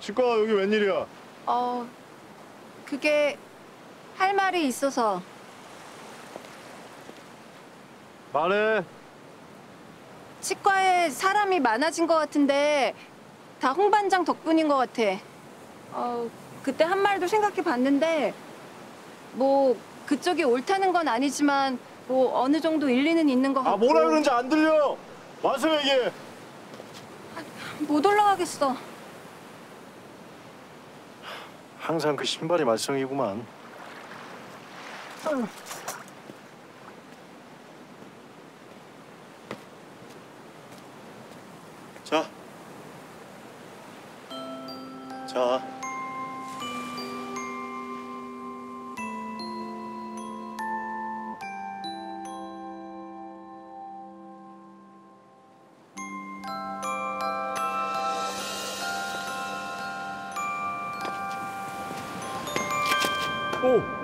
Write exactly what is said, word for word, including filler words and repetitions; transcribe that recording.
치과 여기 웬일이야? 어, 그게 할 말이 있어서. 말해. 치과에 사람이 많아진 것 같은데 다 홍 반장 덕분인 것 같아. 어, 그때 한 말도 생각해 봤는데 뭐 그쪽이 옳다는 건 아니지만 뭐 어느 정도 일리는 있는 것 같고. 아, 뭐라 그러는지 안 들려. 와서 얘기해. 못 올라가겠어. 항상 그 신발이 말썽이구만. 자. 자. 오!